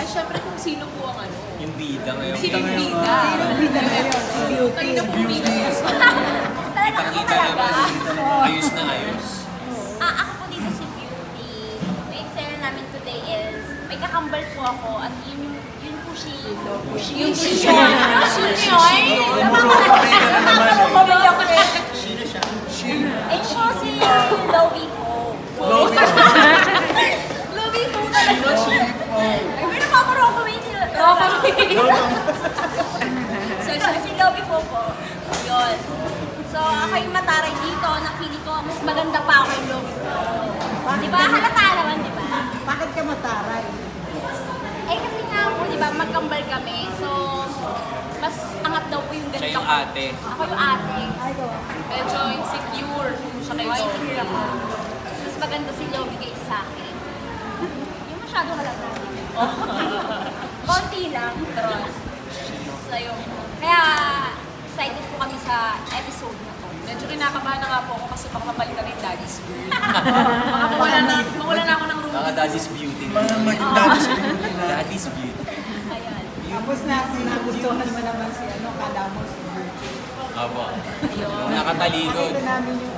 Ay, syempre kung sino po ang ano. Yung bida ngayon. Sino yung bida? Sino yung bida ngayon? Si Beauty. Kanina pong bida. Kita-kita naman. Ayos na ayos. Ako po dito si Beauty. Yung eksena namin today is, may kakambal po ako at yun po si... Yung si Sean. Sino siya? Ayun po si Lovie po. Lovie po talaga siya. Ay, may napaparofamate sila. So, si Lovie po. Yun. So, ako yung mataray dito na feeling ko, mas maganda pa ako yung Lovie po. Diba? Halata naman, diba? Bakit ka mataray? Eh, kasi nga po, diba, magkambal kami. So, mas angat daw po yung ganito. Siya yung ate. Ako yung ate. Ay, ko. Medyo insecure. Siya kayo Insecure ako. Mas maganda si Lovie kaysa sa akin. Yung masyado halata. Konti lang. So, yun. Kaya, excited po kami sa episode na to. Medyo kinakabahan na nga po ako kasi baka mapalitan na yung daddy's girl. Baka mawala na ako ng room. Mga daddy's beauty. Daddy's beauty na. Daddy's beauty. Ayan. Tapos nagustuhan mo naman si kala mo si Beauty. Opo. Yung nakatalikod. Nakita namin yung...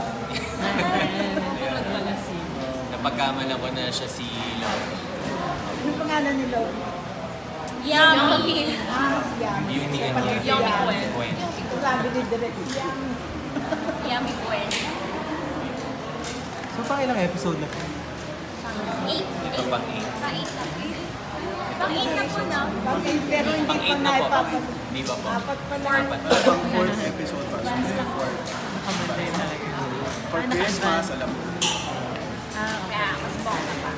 Napagkamalan ko na siya si Love. Ano pangalan ni Lovie? Yummy! Si Yami. Beauty and Kapatid si Yummy Yami. Gwen. Ito sabi ni Direk, Yami. Yummy Gwen. So, pang ilang episode na po? 8. Ito pang 8. Pang-8 na. Pang-8 na po, no? Pero hindi Pang pa 8 na na po. ipapat. Di ba po? Apat pa lang. Apat. Pang 4th episode pa. Nakabanday talaga. For Christmas, alam mo. Kaya, mas bongga pa.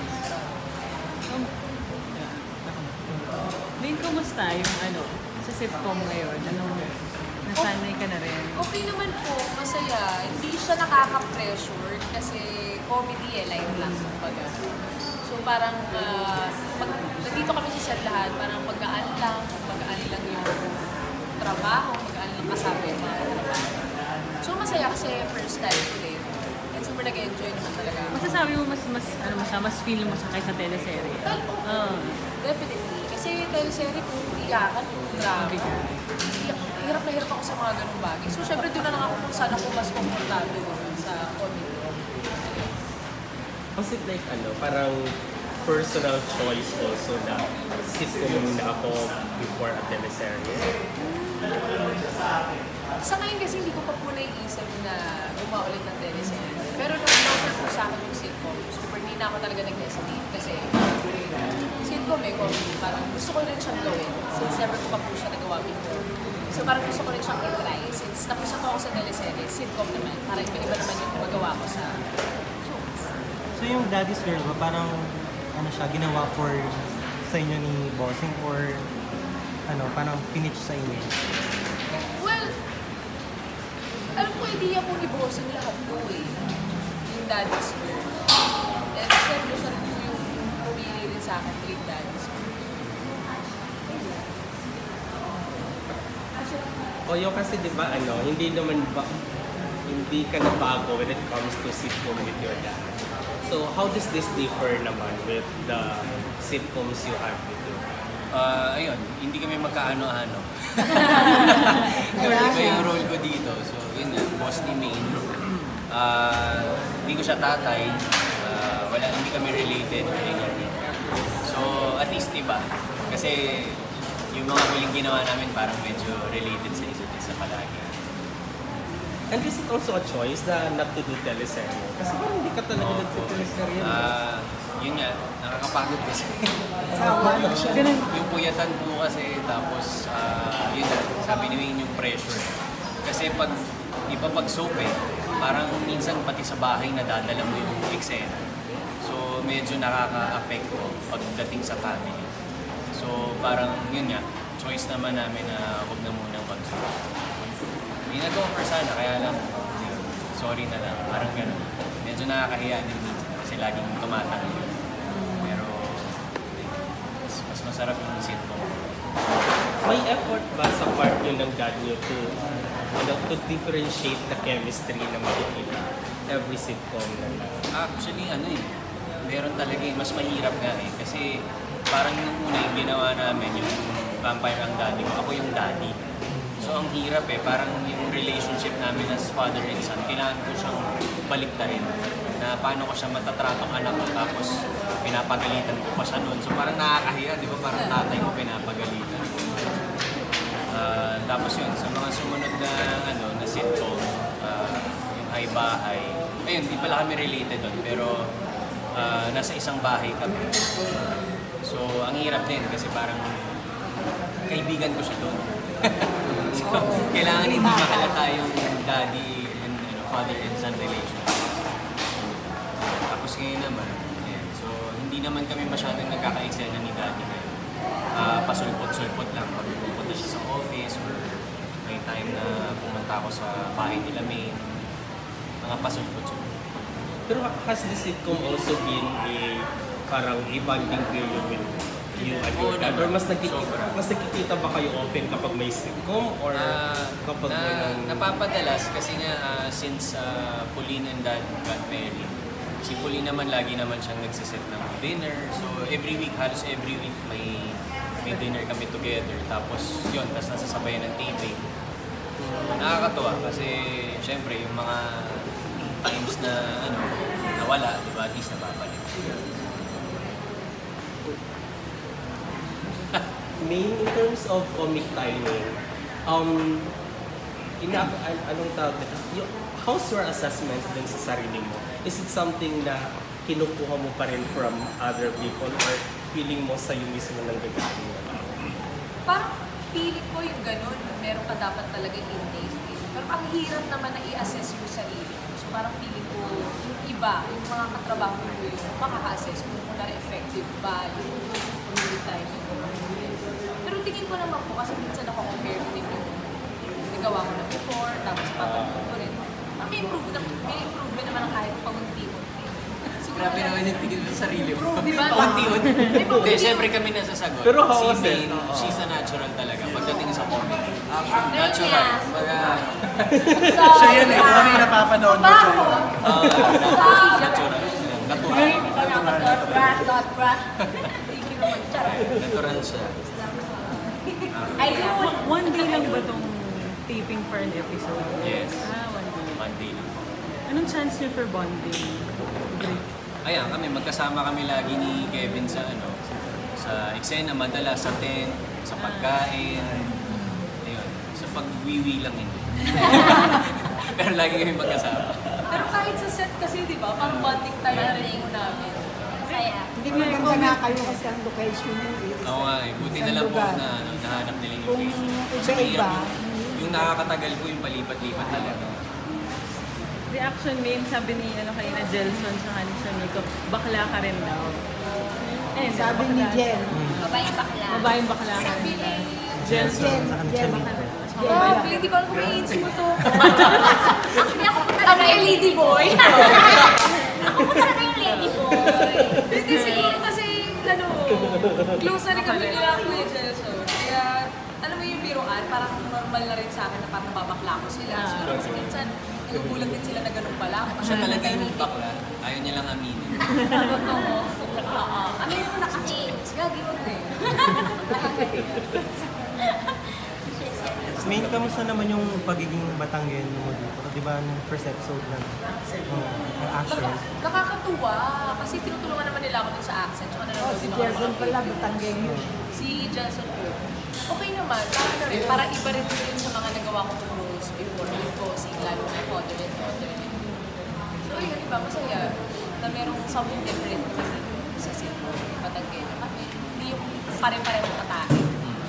Lynn, kumusta yung sa sitcom ngayon? Nasanay ka na rin? Okay naman po, masaya. Hindi siya nakaka-pressure kasi comedy live lang kumbaga. So parang pag nandito kami sa set lahat, parang magaan lang yung trabaho, magaan lang kasama yung mga trabaho. So masaya kasi first time ko din. And super nag-enjoy naman talaga. Masasabi mo mas feel mo siya kaysa teleserye? Definitely. Kasi teleserye po, iyakan, grabe. Hirap na hirap ako sa mga ganung bagay. So syempre doon na lang ako kung saan ako mas komportable sa comedy. Was it like parang personal choice also na sitcom muna ako before a teleserye? Sa ngayon kasi hindi ko pa po naiisip na gumawa ulit ng teleserye. Pero nung offer po sa akin yung sitcom, super hindi na ako talaga nag-hesitate kasi sitcom comedy, parang gusto ko rin siyang gawin since never ko pa po siya nagawa before. So parang gusto ko rin siyang i-try since tapos ako sa teleserye, sitcom naman, parang iba naman yung magawa ko sa shows. So, yung Daddy's Girl ba, parang siya, ginawa for sa inyo ni Bossing or parang pinitch sa inyo? Well, alam ko idea po ni Bossing lahat po yung Daddy's Girl. And syempre siya rin po yung pumili rin sa akin to yung Daddy's Girl. Oyo kasi di ba hindi ka na bago when it comes to sitcom with your dad. So how does this differ naman with the sitcoms you have with you? Ayun, hindi kami magkaano-ano. Iba yung role ko dito. So, yun nga, boss ni Maine. Hindi ko siya tatay. Hindi kami related. So, at least iba. Kasi yung mga huling ginawa namin parang medyo related sa isa't isa palagi. And is it also a choice not to do teleserye? Kasi parang hindi ka talaga nag-teleserye. Yun nga, nakakapagod kasi. Yung puyatan po kasi, tapos yun nga, sabi ni Wayne yung pressure. Kasi pag soap parang minsan pati sa bahay nadadala mo yung eksena. So medyo nakaka-apekto pagdating sa family. So parang yun nga, choice naman namin na huwag na munang mag-soap. Hindi nag-offer sana, kaya lang, sorry na lang, parang gano'n. Medyo nakakahiya din minsan kasi laging tumatang yun. Pero, mas masarap yung sitcom. May effort ba sa part nyo ng dad nyo to differentiate the chemistry na makikita every sitcom na lang? Actually, meron talaga mas mahirap nga kasi parang nung una yung ginawa namin, yung vampire ang daddy ko, ako yung daddy. So ang hirap parang yung relationship namin as father and son, kailangan ko siyang baliktarin. Na paano ko siya matatratong anak ko, tapos pinapagalitan ko pa siya noon. So parang nakakahiya, di ba? Parang tatay mo pinapagalitan. Tapos yun, sa mga sumunod na, na sitcom, yung Hay Bahay, ayun, di pala kami related doon, pero nasa isang bahay kami. So, ang hirap din kasi parang kaibigan ko siya doon. So, kailangan hindi mahalata yung daddy and father and son relationship. Tapos ngayon naman, ayan, so hindi naman kami masyadong nagkaka-eksena ni daddy ngayon. Pasulpot-sulpot lang pag pupunta siya sa office or may time na pumunta ako sa bahay nila May. Mga pasulpot-sulpot. Pero has the sitcom also been a parang a bonding period with you and your dad? Or mas nakikita ba kayo often kapag may sitcom? Or kapag napapadalas kasi nga since Pauline and Dad got married, si Pauline naman lagi naman siyang nagsiset ng dinner. So every week, halos every week may dinner kami together. Tapos yun, tapos nasasabayan ng taping. Nakakatuwa kasi syempre yung mga times na nawala, di ba? At least nababalik. In terms of comic timing, anong tawag nito? How's your assessment din sa sarili mo? Is it something na kinukuha mo pa rin from other people or feeling mo sa'yo mismo nang gagawin mo? Parang feeling ko yung ganun, meron ka dapat talaga innate. Pero ang hirap naman na i-assess yung sarili. So parang feeling ko yung iba, yung mga katrabaho ko yung makaka-assess kung effective ba yung community timing ko. Pero tingin ko naman po kasi minsan ako compare ko din yung nagawa ko na before, tapos papanood ko rin. May improvement naman ang kahit paunti-unti. Grabe naman yung tingin mo sa sarili mo. Diba? Paunti-unti. Hindi, syempre kami nasasagot. Pero how was si it? Maine, she's a natural talaga. Pagdating sa comedy. Natural. Siya yun kung ano yung napapanood mo siya yun. Natural. Natural siya. Ayun! One day lang ba itong taping for an episode? Yes. One day. Monday lang. Anong chance niyo for bonding? Great. Ayan, magkasama kami lagi ni Kevin sa sa eksena, madalas sa tent, sa pagkain, ayun, sa pagwiwi lang hindi. Pero lagi kami magkasama. Pero kahit sa set kasi, di ba, parang bonding tayo na rin mo namin. Masaya. Hindi maganda nga kayo kasi ang location yung Oo nga buti na lang po na nahanap nila yung location. Kasi Kung mahirap iba, yung nakakatagal po yung palipat-lipat talaga. Reaction main, sabi ni kanina Jelson sa siya Nico, bakla ka rin daw. sabi ni Jen. Babaeng bakla. Babaeng bakla ka Sabi rin ni daw. Jelson sa Jen. kanila. Grabe, hindi ko alam kung may AIDS mo to. Actually, ako po talaga yung lady boy. Ako po talaga yung lady boy. Hindi siguro kasi, close na rin kami nila Kuya Jelson. Kaya, alam mo yung biroan, parang normal na rin sa akin na parang babakla ko sila. So, kasi minsan, nagugulat din sila na ganun pala. Siya talaga yung bakla. Ayaw niya lang aminin. Totoo. Oo. Ano yung na kasi? Gagi mo din. Main, kamusta naman yung pagiging Batanggen mo dito? Di ba nung first episode ng action? Nakakatuwa. Kasi tinutulungan naman nila ako dun sa accent. So, Si Jason pala, Batanggeng yun. Si Jason po. Okay naman. Para rin. Para iba rin din sa mga nagawa ko roles before. Yung posing, lalo na father and daughter. So, yun, iba. Masaya. Na merong something different sa sitcom. Batanggeng. Kami, hindi yung pare-parehong atake.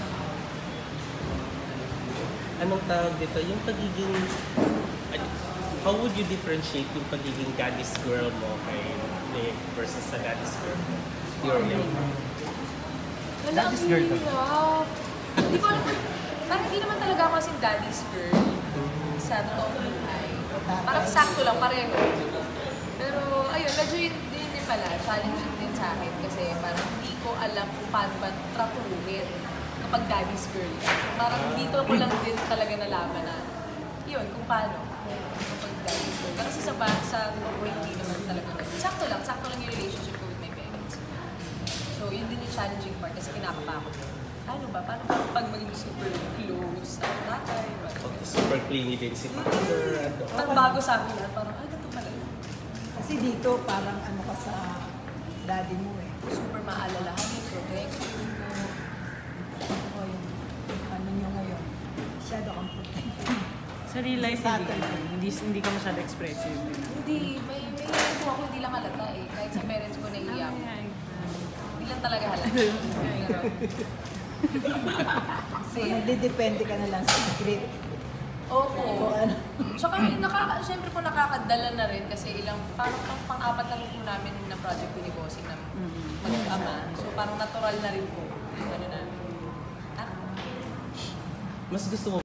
Anong tawag dito? Yung pagiging... How would you differentiate yung pagiging daddy's girl mo kay Nick versus sa daddy's girl? Your Wala, ang hirap. Hindi ko alam. Parang hindi naman talaga ako kasing daddy's girl sa totoong buhay. Parang sakto lang, pareho. Pero ayun, medyo yun din pala, challenging din sa akin kasi parang hindi ko alam kung paano ba tratuhin kapag daddy's girl. So, parang dito ko lang din talaga nalaman na yun, kung paano kapag daddy's girl. Pero sa hindi naman talaga. Sakto lang yung relationship ko with my parents. So, So, yun din yung challenging part kasi kinakapa ako. Ano ba? Paano ba pag maging super close? Nakay, Super clingy din si Father. pag bago sa akin lahat, parang, ay, ganito pala yun. Kasi dito, parang ano ka sa daddy mo eh. Super maalalahanin, protective mo. O yung ano nyo ngayon. Masyado kang protective. Sa real life, hindi ka masyado expressive. Hindi, may po ako hindi lang halata eh. Kahit sa parents ko naiiyak. Hindi lang talaga halata. So, nagdidepende ka na lang sa script. Oo. O ano. Tsaka syempre po nakakadala na rin kasi parang pang-apat na rin po namin na project ko ni Bossing na mag-ama. So parang natural na rin po. Ano na. Mas gusto mo